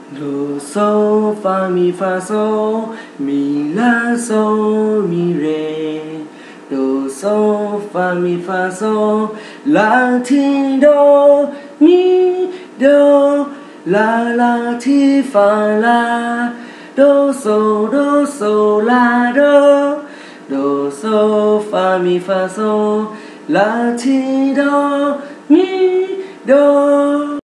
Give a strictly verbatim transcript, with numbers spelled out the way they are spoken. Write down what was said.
Do so fa mi fa so mi la so mi re. Do so fa mi fa so la ti do mi do la la ti fa la. Do so do so la do. Do so fa mi fa so la ti do mi do.